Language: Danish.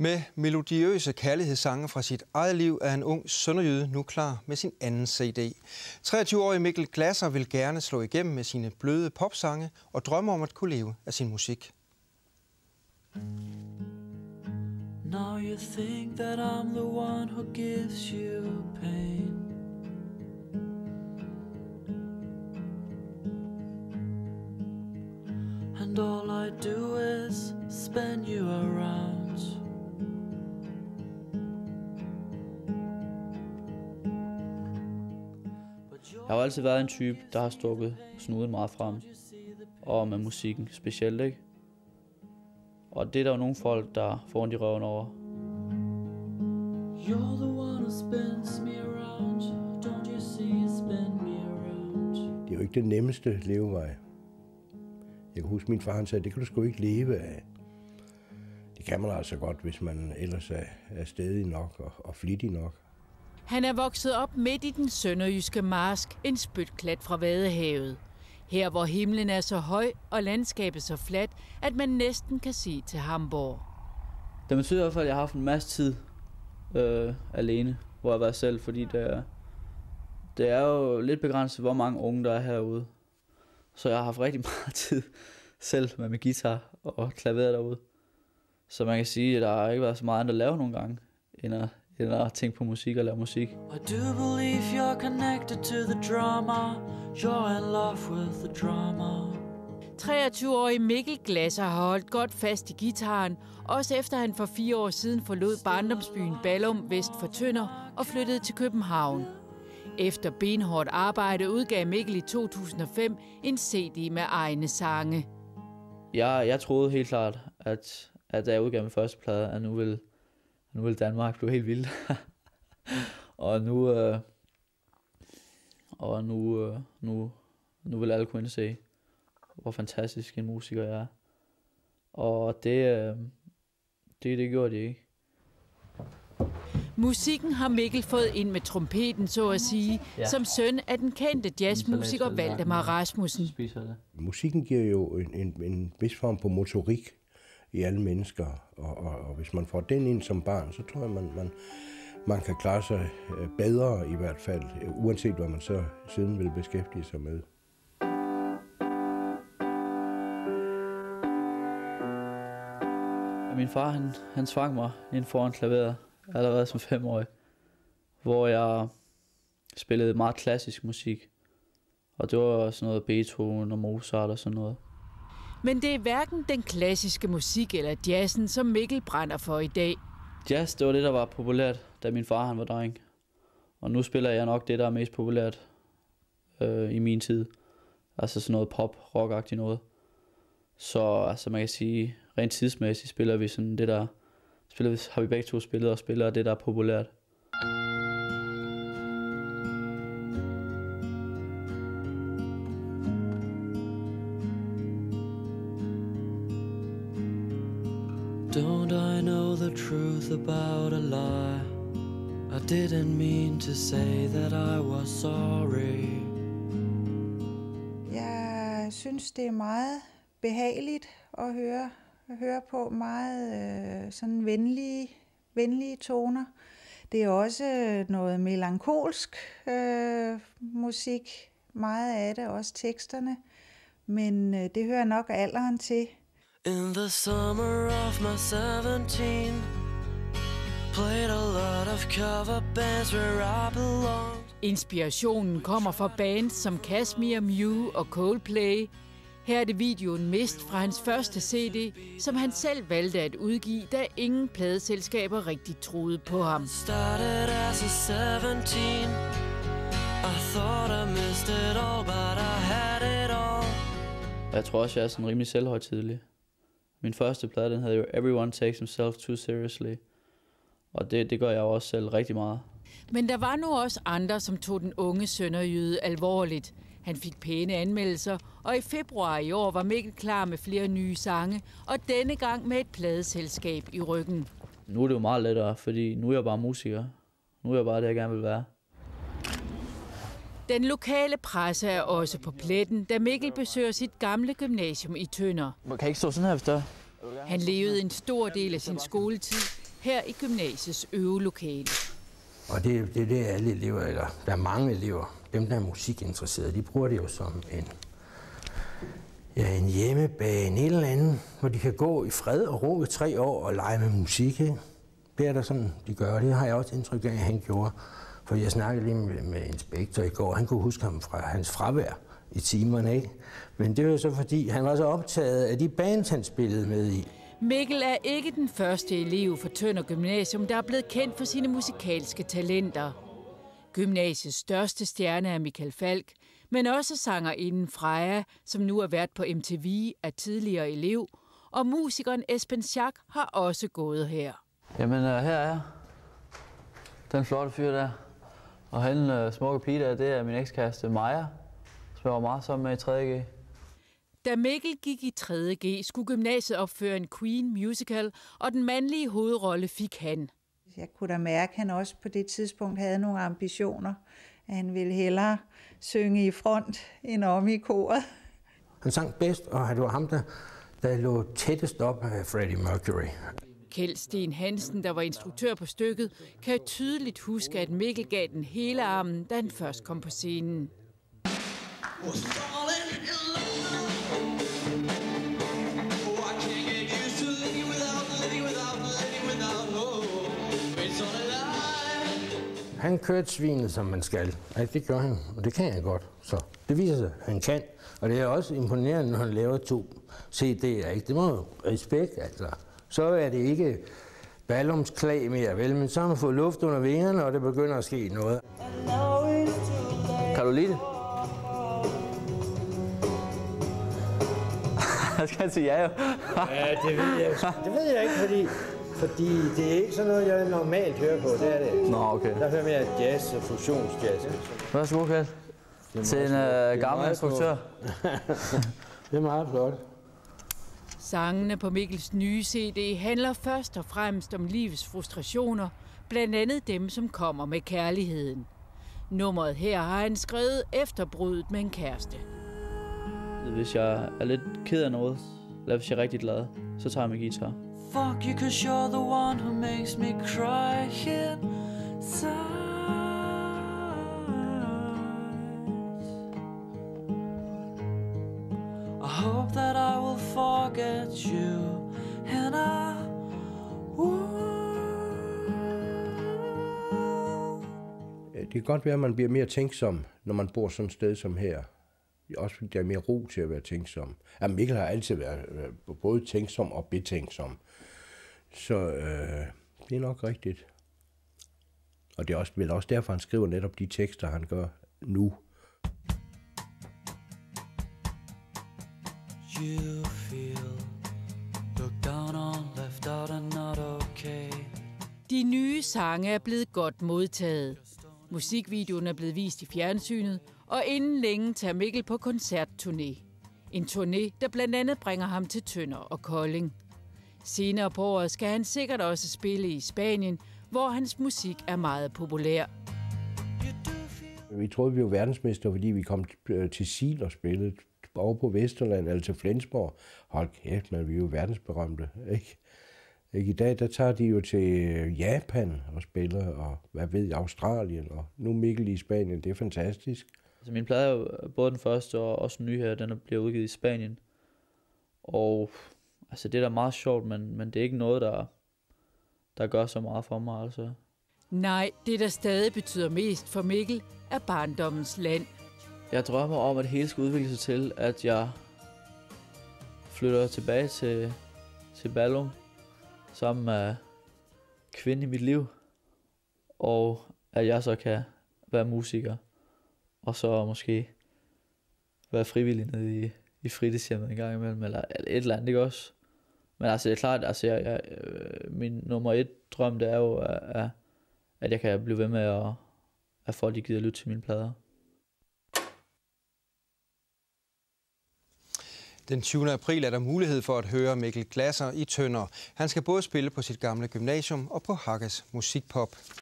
Med melodiøse kærlighedssange fra sit eget liv er en ung sønderjyde nu klar med sin anden CD. 23-årige Mikkel Glasser vil gerne slå igennem med sine bløde popsange og drømmer om at kunne leve af sin musik. Now you think that I'm the one who gives you pain. And all I do is spin you around. Jeg har altid været en type, der har stukket snuden meget frem, og med musikken specielt, ikke? Og det er der jo nogle folk, der får ondt i røven over. Det er jo ikke den nemmeste levevej. Jeg kan huske, min far han sagde, det kan du sgu ikke leve af. Det kan man altså godt, hvis man ellers er stædig nok og flittig nok. Han er vokset op midt i den sønderjyske marsk, en spytklat fra Vadehavet. Her, hvor himlen er så høj og landskabet så fladt, at man næsten kan se til Hamborg. Det betyder i hvert fald, at jeg har haft en masse tid alene, hvor jeg har været selv, fordi det er jo lidt begrænset, hvor mange unge der er herude. Så jeg har haft rigtig meget tid selv med min guitar og klaver derude. Så man kan sige, at der har ikke været så meget andet at lave nogle gange, end at tænke på musik og lave musik. I do believe you're connected to the drama. You're in love with the drama. 23-årige Mikkel Glasser har holdt godt fast i gitaren, også efter han for 4 år siden forlod barndomsbyen Ballum vest for Tønder og flyttede til København. Efter benhårdt arbejde udgav Mikkel i 2005 en CD med egne sange. Jeg troede helt klart, at da jeg udgav min første plade, at nu vil Danmark blive helt vildt. Nu vil alle kunne se, hvor fantastisk en musiker jeg er. Og det gjorde de ikke. Musikken har Mikkel fået ind med trompeten, så at sige, som søn af den kendte jazzmusiker Valdemar Rasmussen. Musikken giver jo en vis form på motorik i alle mennesker, og hvis man får den ind som barn, så tror jeg, man kan klare sig bedre i hvert fald, uanset hvad man så siden vil beskæftige sig med. Min far, han tvang mig ind foran klaveret allerede som 5-årig, hvor jeg spillede meget klassisk musik. Og det var sådan noget Beethoven og Mozart og sådan noget. Men det er hverken den klassiske musik eller jazzen, som Mikkel brænder for i dag. Jazz, det var det, der var populært, da min far han var dreng. Og nu spiller jeg nok det, der er mest populært i min tid. Altså sådan noget pop-rock-agtigt noget. Så altså man kan sige, rent tidsmæssigt spiller vi sådan det, der har vi begge to spillet og spiller det, der er populært. Don't I know the truth about a lie? I didn't mean to say that I was sorry. Jeg synes, det er meget behageligt at høre på, meget sådan venlige toner. Det er også noget melankolsk musik, meget af det, også teksterne, men det hører nok alderen til. In the summer of my 17, played a lot of cover bands where I belonged. Inspirationen kommer fra bands som Kashmir, Mew og Coldplay. Her er det videoen Mist fra hans første CD, som han selv valgte at udgive, da ingen pladeselskaber rigtig troede på ham. Started as a 17. I thought I missed it all, but I had it all. Jeg tror også, jeg er sådan rimelig selvhøjtidelig. Min første plade, den hedder jo Everyone Takes Himself Too Seriously. Og det gør jeg også selv rigtig meget. Men der var nu også andre, som tog den unge sønderjyde alvorligt. Han fik pæne anmeldelser, og i februar i år var Mikkel klar med flere nye sange, og denne gang med et pladeselskab i ryggen. Nu er det jo meget lettere, fordi nu er jeg bare musiker. Nu er jeg bare det, jeg gerne vil være. Den lokale presse er også på pletten, da Mikkel besøger sit gamle gymnasium i Tønder. Man kan ikke stå sådan her, hvis der. Han levede en stor del af sin skoletid her i gymnasiets øvelokale. Og det er det, alle elever, eller der er mange elever, dem der er musikinteresserede, de bruger det jo som en hjemmebane, et eller andet, hvor de kan gå i fred og ro i 3 år og lege med musik. Ikke? Det er der sådan, de gør. Det har jeg også indtryk af, at han gjorde. For jeg snakkede lige med inspektor i går, han kunne huske ham fra hans fravær i timerne, ikke? Men det var så fordi, han var så optaget af de bands, han spillede med i. Mikkel er ikke den første elev fra Tønder Gymnasium, der er blevet kendt for sine musikalske talenter. Gymnasiets største stjerne er Michael Falk, men også sangerinden Freja, som nu er vært på MTV, er tidligere elev, og musikeren Esben Schack har også gået her. Jamen, her er jeg. Den flotte fyr der. Og hende smukke pige der, det er min ekskæreste Maja, som jeg var meget sammen med i 3.G. Da Mikkel gik i 3.G, skulle gymnasiet opføre en Queen musical, og den mandlige hovedrolle fik han. Jeg kunne da mærke, at han også på det tidspunkt havde nogle ambitioner. At han ville hellere synge i front end om i koret. Han sang bedst, og det var ham, der lå tættest op af Freddie Mercury. Kjeld Sten Hansen, der var instruktør på stykket, kan tydeligt huske, at Mikkel gav den hele armen, da han først kom på scenen. Han kørte svinet, som man skal. Ja, det gør han, og det kan han godt. Så det viser sig, at han kan. Og det er også imponerende, når han laver 2 CD'er. Ikke? Det må jo respekt, altså. Så er det ikke Ballums klag mere, vel? Men så har man fået luft under vingerne, og det begynder at ske noget. Kan du lide det? Jeg skal sige ja, jo. Ja, det ved jeg ikke, fordi det er ikke sådan noget, jeg normalt hører på. Det er det ikke. Nå, okay. Der hører mere jazz og fusionsjazz. Værsgo, Kjeld. Til en gammel instruktør. Det er meget flot. Sangene på Mikkels nye CD handler først og fremmest om livets frustrationer, blandt andet dem, som kommer med kærligheden. Nummeret her har han skrevet efter bruddet med en kæreste. Hvis jeg er lidt ked af noget, eller hvis jeg er rigtig glad, så tager jeg min guitar. Fuck you, 'cause you're the one who makes me cry inside. I hope that I will forget you, and I Det kan godt være, at man bliver mere tænksom, når man bor sådan et sted som her. Også fordi der er mere ro til at være tænksom. Ja, Mikkel har altid været både tænksom og betænksom. Så det er nok rigtigt. Og det er vel også derfor, han skriver netop de tekster, han gør nu. You feel looked down on, left out and not okay. De nye sange er blevet godt modtaget. Musikvideoen er blevet vist i fjernsynet, og inden længe tager Mikkel på koncertturné. En turné, der blandt andet bringer ham til Tønder og Kolding. Senere på året skal han sikkert også spille i Spanien, hvor hans musik er meget populær. Vi troede, vi var verdensmester, fordi vi kom til Siel og spillede over på Vesterland, eller til Flensborg. Hold kæft, men vi er jo verdensberømte, ikke? I dag, der tager de jo til Japan og spiller, og hvad ved jeg, Australien, og nu Mikkel i Spanien. Det er fantastisk. Altså, min plade er jo både den første og også den nye her, den bliver udgivet i Spanien. Og altså, det er da meget sjovt, men det er ikke noget, der gør så meget for mig, altså. Nej, det der stadig betyder mest for Mikkel, er barndommens land. Jeg drømmer om, at det hele skal udvikle sig til, at jeg flytter tilbage til Ballum, sammen med kvinden i mit liv, og at jeg så kan være musiker, og så måske være frivillig nede i fritidshjemmet en gang imellem, eller et eller andet, ikke også? Men altså, det er klart, altså, min nummer 1 drøm, det er jo, at jeg kan blive ved med, at folk de gider lytte til mine plader. Den 20. april er der mulighed for at høre Mikkel Glasser i Tønder. Han skal både spille på sit gamle gymnasium og på Hakkes Musikpop.